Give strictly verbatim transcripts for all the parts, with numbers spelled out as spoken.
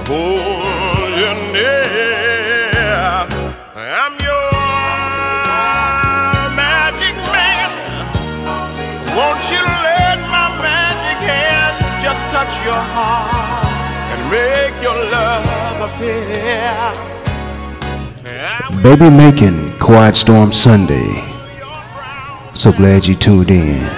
hold you near. I'm your magic man. Won't you let my magic hands just touch your heart and make your love appear? Baby making Quiet Storm Sunday. So glad you tuned in.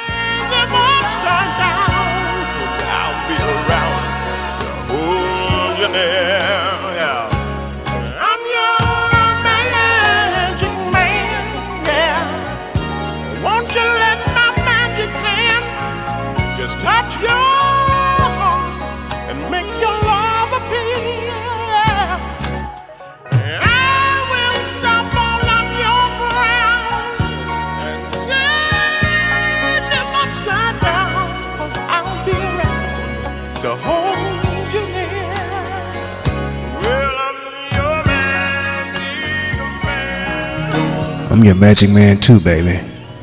Touch your heart and make your love appear. And I will stop all of your frowns and shake them upside down, 'cause I'll be around to hold you near. Well, I'm your magic man. I'm your magic man too, baby.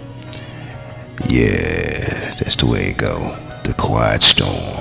Yeah, that's the way it go. The Quiet Storm.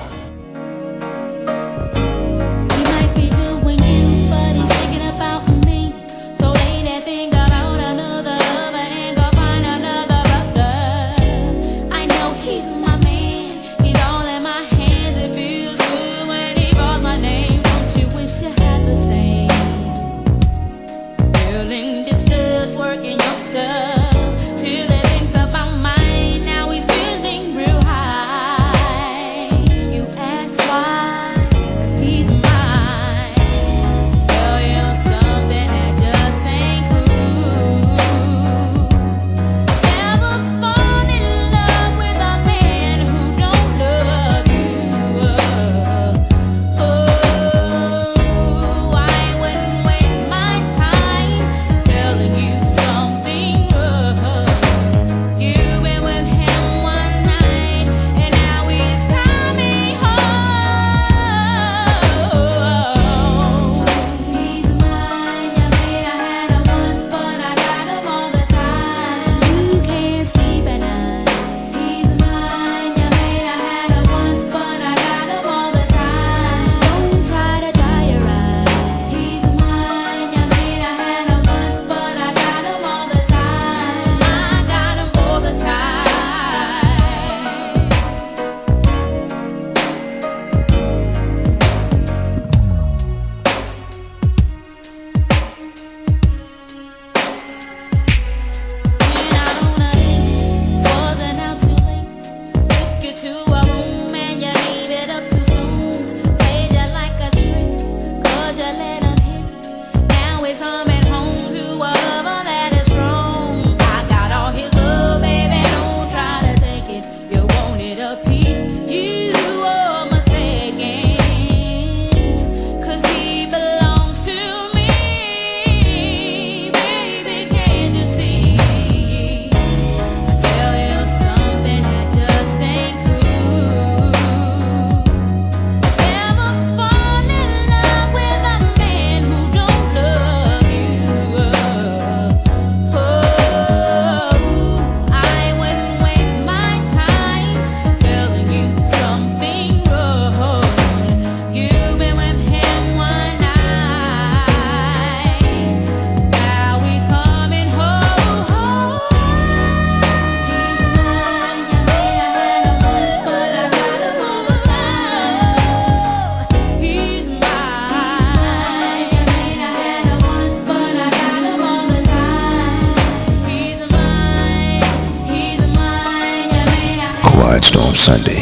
Quiet Storm Sunday.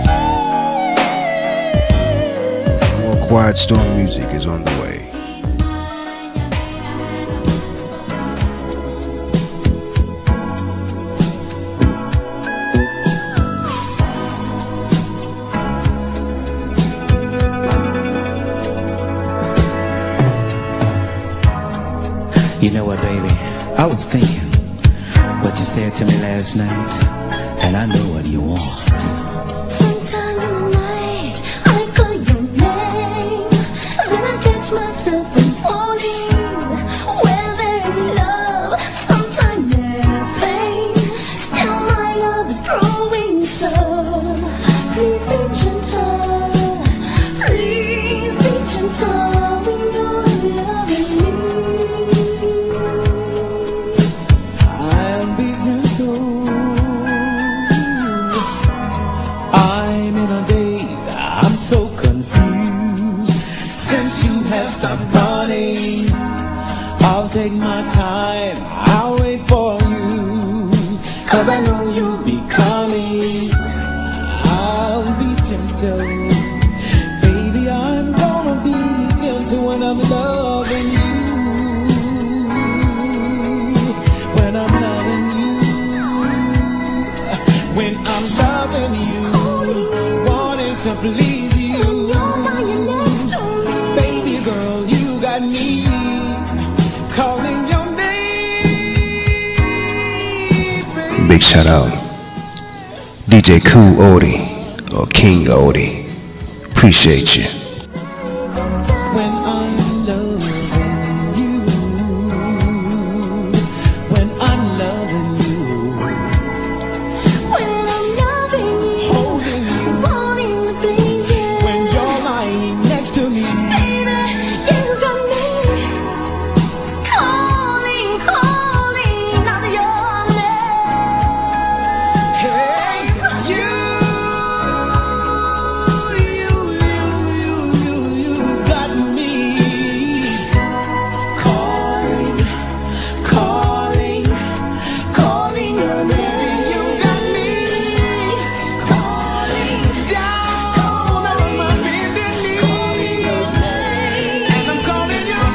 Quiet Storm music is on the way. I was thinking what you said to me last night, and I know what you want. Sometimes in the night I call your name, then I catch myself from falling. Where there's love, sometimes there's pain. Still my love is growing, so please be gentle. Please be gentle when you're loving me. I'll be gentle. I'm in a daze, I'm so confused. Since you have stopped running, I'll take my time, I'll wait for you, 'cause I know you'll be coming. I'll be gentle. Baby, I'm gonna be gentle when I'm loving you. When I'm loving you. When I'm loving you. Wanting to please you. You're lying next to me. Baby girl, you got me calling your name. Big shout out D J Cool Odie or King Odie. Appreciate you. When I'm loving you. When I'm loving you. When I'm loving you, Holding you. wanting to please you. When you're lying next to me. Baby, you got me calling, calling out your name. Hey, you, you, you, you, you, you got me calling, calling, calling your name. You got me calling down on my bended knees, and I'm calling your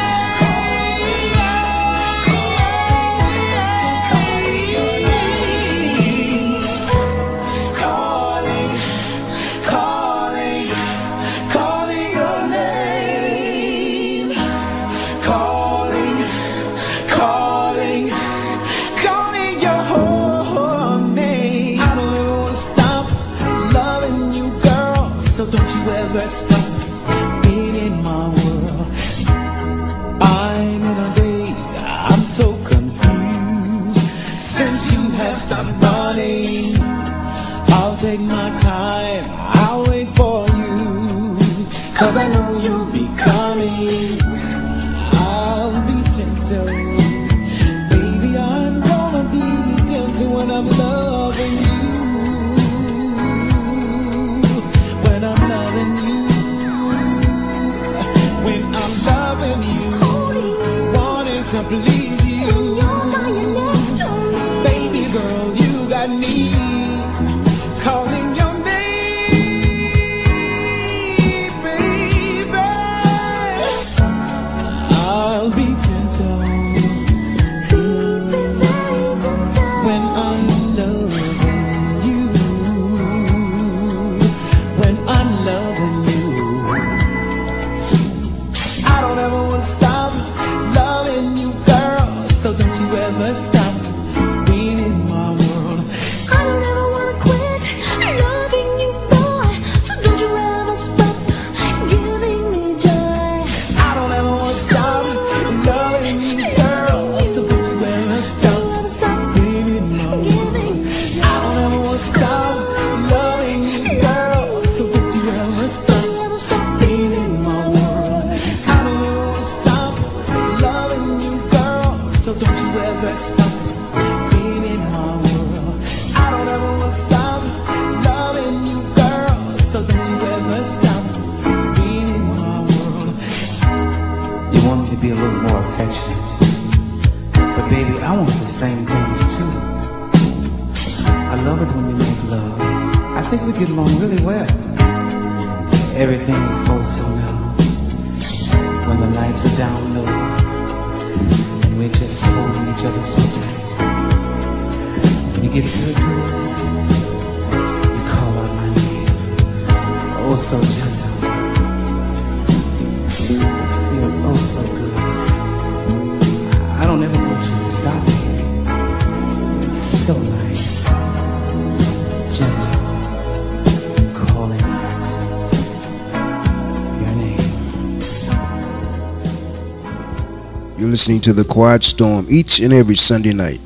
name. Calling, calling, calling your name. Calling, calling, calling your whole name. I don't ever wanna stop loving you, girl, so don't you ever stop being in my world. I'm in a daze, I'm so confused. Since you have stopped running, I'll take my time, I'll wait for you, 'cause I know you'll be coming. I'll be gentle. Baby, I'm gonna be gentle when I'm loving you. When I'm loving you. When I'm loving you. Wanting to please you. You're lying next to me. Baby girl, you got me calling your name, baby. I'll be gentle. Please be very gentle. When I'm loving you. When I'm loving you. I don't ever want to stop loving you, girl, so don't you ever stop being in my world. I don't ever wanna quit loving you, boy, so don't you ever stop giving me joy. I don't ever want to stop loving you, girl, so don't you ever stop Never stop being in my world. giving me I don't ever want to stop loving you, girl, so don't you ever stop Never stop being in my world. I don't ever want to stop loving you, girl, so don't you ever stop being in my world. I don't ever want to stop loving you, girl, so don't you ever stop being in my world. You want me to be a little more affectionate, but baby, I want the same things too. I love it when you make love. I think we get along really well. Everything is oh so mellow when the lights are down low and we're just holding each other so tight. When you get good to us, you call out my name, oh so gentle. It feels oh so good. I don't ever want you to stop me. So nice, gentle, calling out your name. You're listening to The Quiet Storm each and every Sunday night.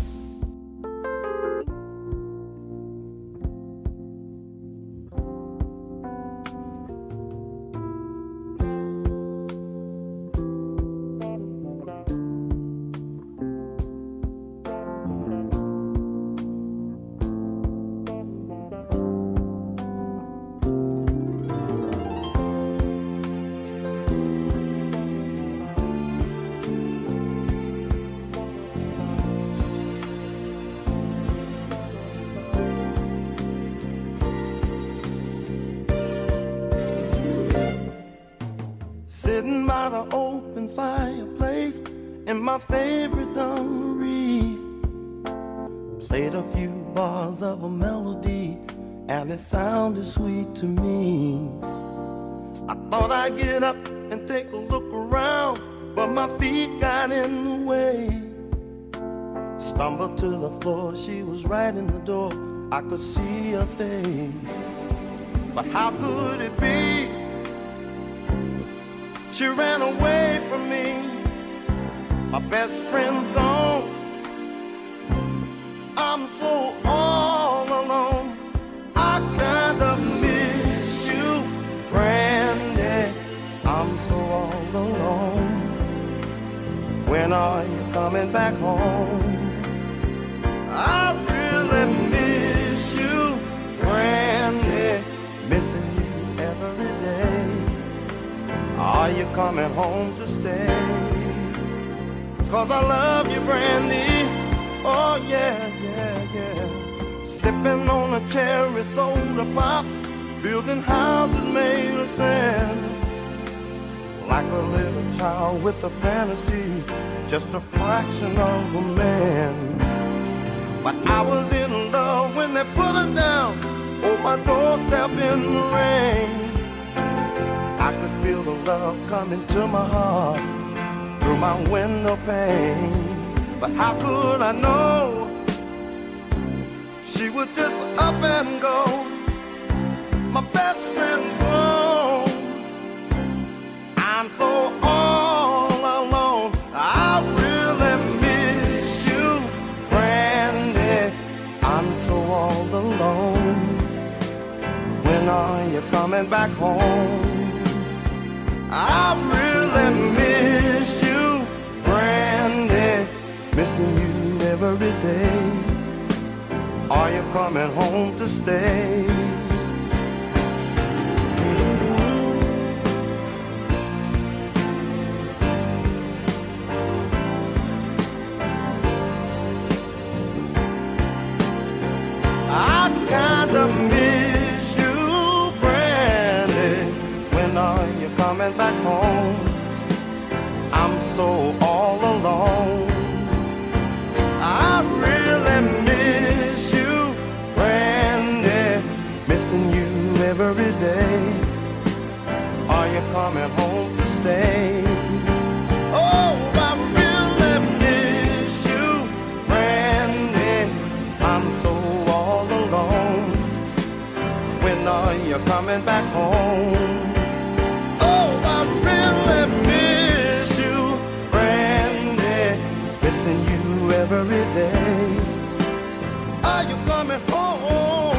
Sitting by the open fireplace in my favorite dungarees, played a few bars of a melody and it sounded sweet to me. I thought I'd get up and take a look around, but my feet got in the way. Stumbled to the floor, she was right in the door, I could see her face. But how could it be? She ran away from me. My best friend's gone. I'm so all alone. I kinda miss you, Brandy. I'm so all alone. When are you coming back home? I really miss you, Brandy. Missing you every day. Are you coming home to stay? Cause I love you, Brandy. Oh yeah, yeah, yeah. Sipping on a cherry soda pop, building houses made of sand. Like a little child with a fantasy, just a fraction of a man. But I was in love when they put her down on my doorstep in the rain. I could feel the love coming to my heart through my window pane. But how could I know she would just up and go? My best friend gone. I'm so all alone. I really miss you, Brandy. I'm so all alone. When are you coming back home? I really miss you, Brandy. Missing you every day. Are you coming home to stay? I kinda miss you, Brandy. When are you coming back home? I'm so all alone. I really miss you, Brandy. Missing you every day. Are you coming home to stay? Oh, I really miss you, Brandy. I'm so all alone. When are you coming back home? Oh, I really miss you, Brandy. Missing you every day. Are you coming home?